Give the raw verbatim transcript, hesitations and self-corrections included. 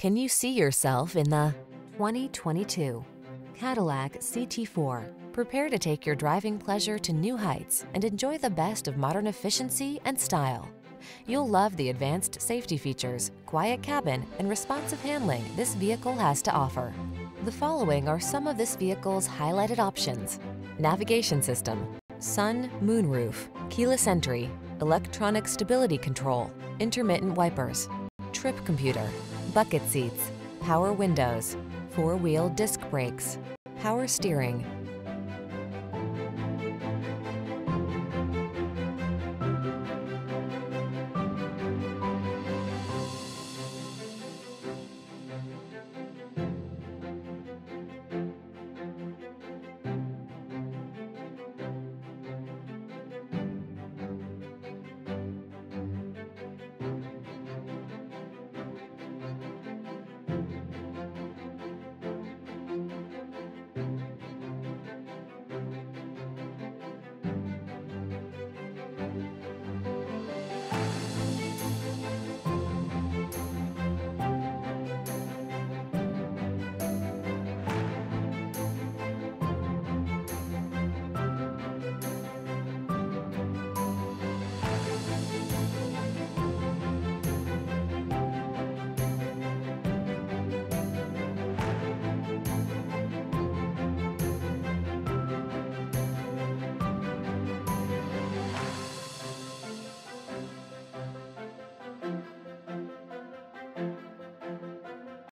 Can you see yourself in the twenty twenty-two Cadillac C T four? Prepare to take your driving pleasure to new heights and enjoy the best of modern efficiency and style. You'll love the advanced safety features, quiet cabin, and responsive handling this vehicle has to offer. The following are some of this vehicle's highlighted options: navigation system, sun, moon roof, keyless entry, electronic stability control, intermittent wipers, trip computer, bucket seats, power windows, four-wheel disc brakes, power steering.